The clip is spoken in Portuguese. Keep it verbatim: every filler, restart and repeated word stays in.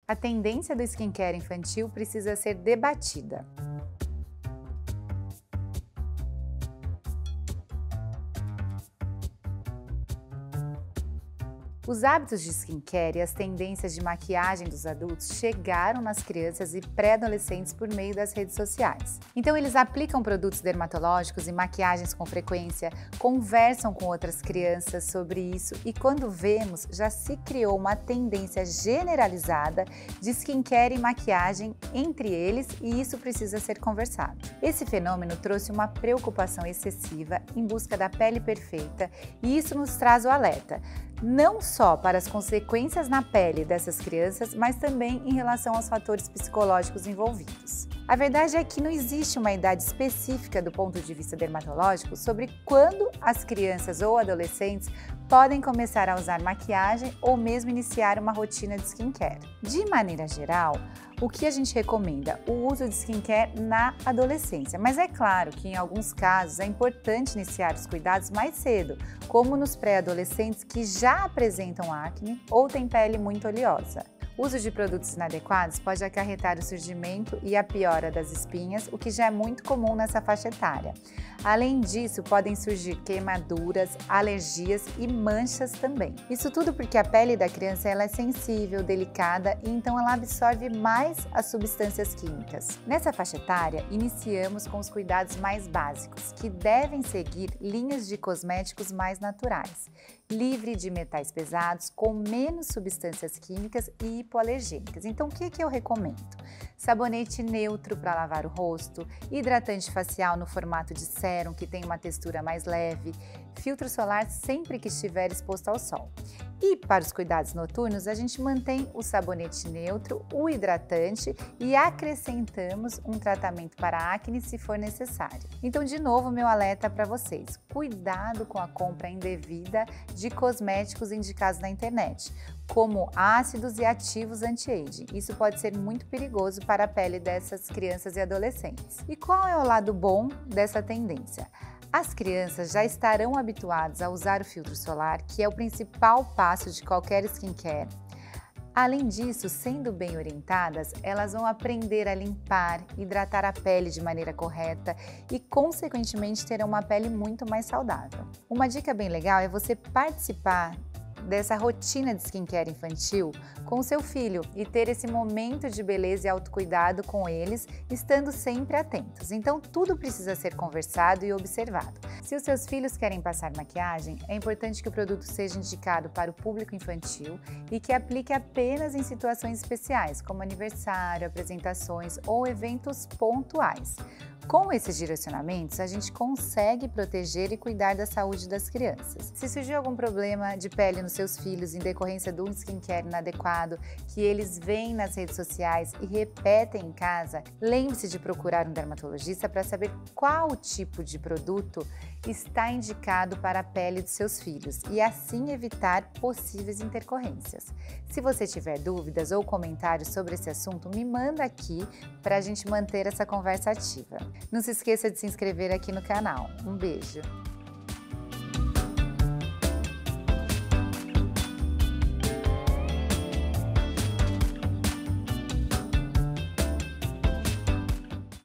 A tendência do skincare infantil precisa ser debatida. Os hábitos de skincare e as tendências de maquiagem dos adultos chegaram nas crianças e pré-adolescentes por meio das redes sociais. Então eles aplicam produtos dermatológicos e maquiagens com frequência, conversam com outras crianças sobre isso e quando vemos, já se criou uma tendência generalizada de skincare e maquiagem entre eles e isso precisa ser conversado. Esse fenômeno trouxe uma preocupação excessiva em busca da pele perfeita e isso nos traz o alerta. Não só para as consequências na pele dessas crianças, mas também em relação aos fatores psicológicos envolvidos. A verdade é que não existe uma idade específica do ponto de vista dermatológico sobre quando as crianças ou adolescentes podem começar a usar maquiagem ou mesmo iniciar uma rotina de skincare. De maneira geral, o que a gente recomenda? O uso de skincare na adolescência, mas é claro que em alguns casos é importante iniciar os cuidados mais cedo, como nos pré-adolescentes que já apresentam acne ou têm pele muito oleosa. O uso de produtos inadequados pode acarretar o surgimento e a piora das espinhas, o que já é muito comum nessa faixa etária. Além disso, podem surgir queimaduras, alergias e manchas também. Isso tudo porque a pele da criança ela é sensível, delicada e então ela absorve mais as substâncias químicas. Nessa faixa etária, iniciamos com os cuidados mais básicos, que devem seguir linhas de cosméticos mais naturais, livre de metais pesados, com menos substâncias químicas e hipoalergênicas. Então, o que, que eu recomendo? Sabonete neutro para lavar o rosto, hidratante facial no formato de sérum, que tem uma textura mais leve, filtro solar sempre que estiver exposto ao sol. E para os cuidados noturnos, a gente mantém o sabonete neutro, o hidratante e acrescentamos um tratamento para acne se for necessário. Então, de novo, meu alerta para vocês: cuidado com a compra indevida de cosméticos indicados na internet, como ácidos e ativos anti-aging. Isso pode ser muito perigoso para a pele dessas crianças e adolescentes. E qual é o lado bom dessa tendência? As crianças já estarão habituadas a usar o filtro solar, que é o principal passo de qualquer skincare. Além disso, sendo bem orientadas, elas vão aprender a limpar, hidratar a pele de maneira correta e, consequentemente, terão uma pele muito mais saudável. Uma dica bem legal é você participar dessa rotina de skincare infantil com o seu filho e ter esse momento de beleza e autocuidado com eles, estando sempre atentos. Então, tudo precisa ser conversado e observado. Se os seus filhos querem passar maquiagem, é importante que o produto seja indicado para o público infantil e que aplique apenas em situações especiais, como aniversário, apresentações ou eventos pontuais. Com esses direcionamentos, a gente consegue proteger e cuidar da saúde das crianças. Se surgir algum problema de pele nos seus filhos em decorrência de um skincare inadequado, que eles veem nas redes sociais e repetem em casa, lembre-se de procurar um dermatologista para saber qual tipo de produto está indicado para a pele dos seus filhos e assim evitar possíveis intercorrências. Se você tiver dúvidas ou comentários sobre esse assunto, me manda aqui para a gente manter essa conversa ativa. Não se esqueça de se inscrever aqui no canal. Um beijo!